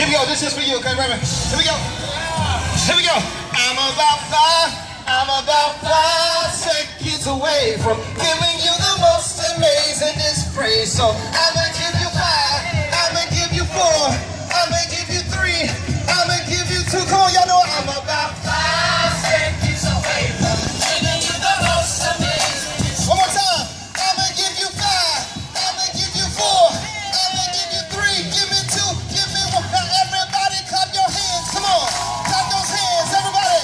we go. This is for you, okay, Raymond? Here we go. Here we go. I'm about 5 seconds away from giving you the most amazing dispraise. So I'ma give you 5, I'ma give you 4, I'ma give you 3, I'ma give you 2. Come on, y'all know I'm about 5 seconds away from giving you the most amazing. One more time. I'ma give you 5, I'ma give you 4, I'ma give you 3, give me 2, give me 1. Now everybody clap your hands. Come on, clap those hands, everybody.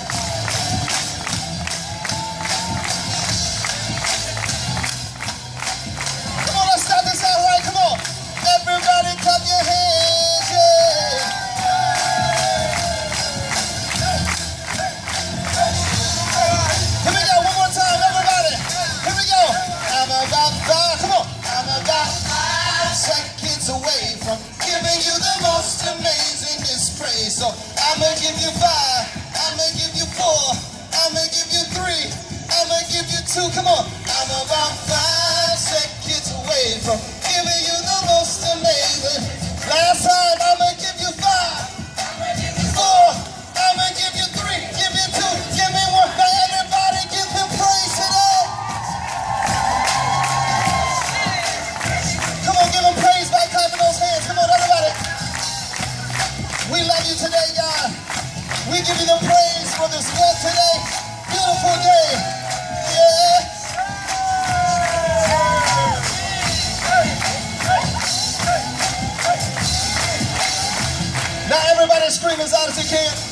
Come on, let's start this out right. Come on, everybody clap your hands. Yeah. Here we go, one more time, everybody. Here we go. I'm about 5. Come on. I'm about 5 seconds away from giving you the most amazing dispraise. So I'ma give you 5, I'ma give you 4, I'ma give you 3, I'ma give you 2. Come on. I'm about 5 seconds away from giving you the most amazing. Last time, I'ma give you 5, I'ma give you 4, I'ma give you 3, give me 2, give me 1. Now everybody give him praise today. Come on, give him praise by clapping those hands. Come on, everybody. We love you today, God. We give you the praise for this walk today. Beautiful day. Yeah. Now everybody scream as loud as you can.